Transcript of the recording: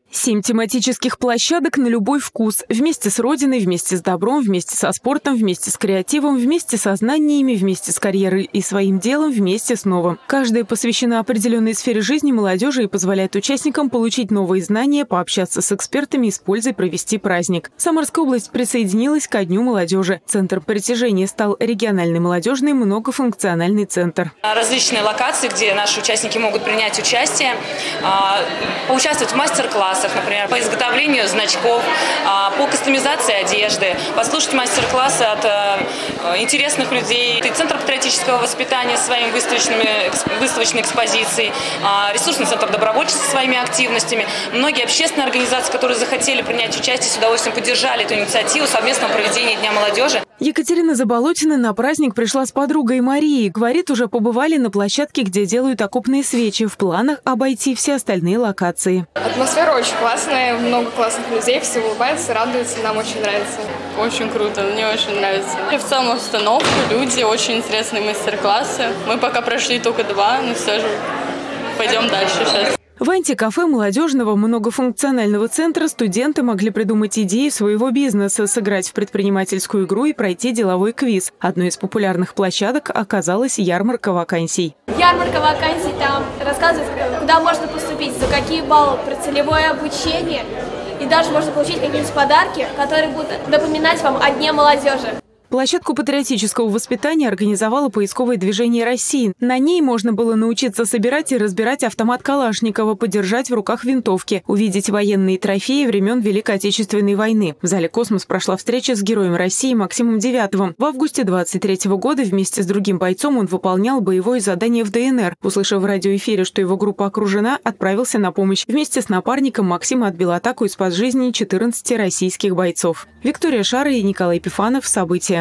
7 тематических площадок на любой вкус. Вместе с Родиной, вместе с добром, вместе со спортом, вместе с креативом, вместе со знаниями, вместе с карьерой и своим делом, вместе с новым. Каждая посвящена определенной сфере жизни молодежи и позволяет участникам получить новые знания, пообщаться с экспертами и с пользой провести праздник. Самарская область присоединилась ко Дню молодежи. Центр притяжения стал региональный молодежный многофункциональный центр. Различные локации, где наши участники могут принять участие, поучаствовать в мастер-классах, например, по изготовлению значков, по кастомизации одежды, послушать мастер-классы от интересных людей. И Центр патриотического воспитания со своими выставочной экспозицией, ресурсный центр добровольчества со своими активностями. Многие общественные организации, которые захотели принять участие, с удовольствием поддержали эту инициативу совместного проведения Дня молодежи. Екатерина Заболотина на праздник пришла с подругой Марией. Говорит, уже побывали на площадке, где делают окопные свечи. В планах обойти все остальные локации. Атмосфера очень классная, много классных людей, все улыбаются, радуются, нам очень нравится. Очень круто, мне очень нравится. И в целом обстановка, люди, очень интересные мастер-классы. Мы пока прошли только 2, но все же пойдем дальше сейчас. В антикафе молодежного многофункционального центра студенты могли придумать идеи своего бизнеса, сыграть в предпринимательскую игру и пройти деловой квиз. Одной из популярных площадок оказалась ярмарка вакансий. Ярмарка вакансий, там рассказывают, куда можно поступить, за какие баллы, про целевое обучение. И даже можно получить какие-нибудь подарки, которые будут напоминать вам о Дне молодежи. Площадку патриотического воспитания организовало поисковое движение России. На ней можно было научиться собирать и разбирать автомат Калашникова, подержать в руках винтовки, увидеть военные трофеи времен Великой Отечественной войны. В зале «Космос» прошла встреча с героем России Максимом Девятовым. В августе 23 года вместе с другим бойцом он выполнял боевое задание в ДНР. Услышав в радиоэфире, что его группа окружена, отправился на помощь. Вместе с напарником Максим отбил атаку и спас жизни 14 российских бойцов. Виктория Шара и Николай Пифанов. События.